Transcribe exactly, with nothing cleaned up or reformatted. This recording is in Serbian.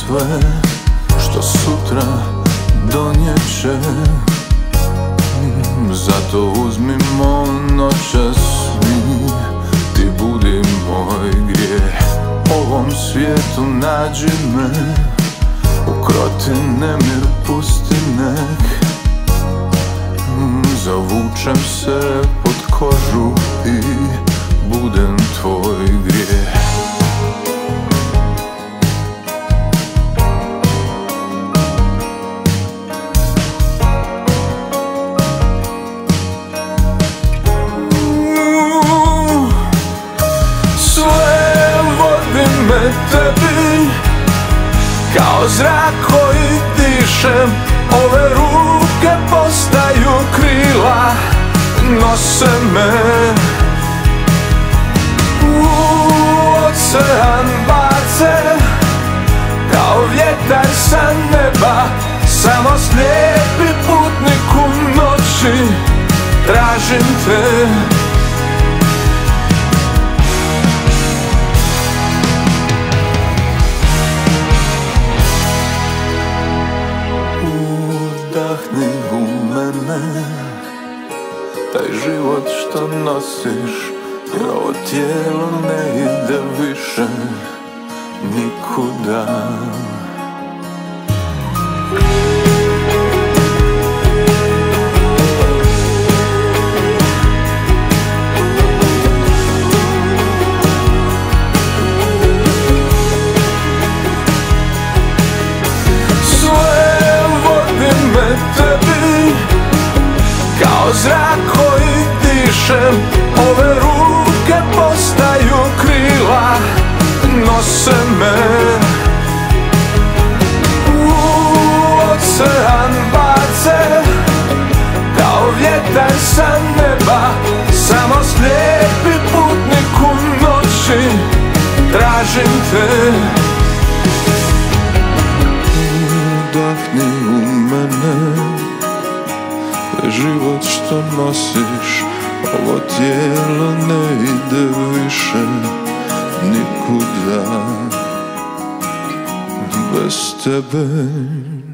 sve što sutra donijeće. Zato uzmimo noćas mi, ti budi moj grijeh. Ovom svijetu nađi me, ukroti nemir, pusti nek. Zavučem se pod kožu i budem tvoj grijeh. Sve vodi me tebi, kao zrak koji dišem. Ove ruke postaju krila, nose me u ocean, bace kao vjetar sa neba. Samo slijepi putnik u noći, tražim te. Udahni u mene taj život što nosiš, jer ovo tijelo ne ide više nikuda. Tebi, kao zrak koji dišem. Ove ruke postaju krila, nose me u ocean, bace kao vjetar sa neba. Samo slijepi putnik u noći, tražim te. Udahni u mene život što nosiš, ovo tijelo ne ide više nikuda bez tebe.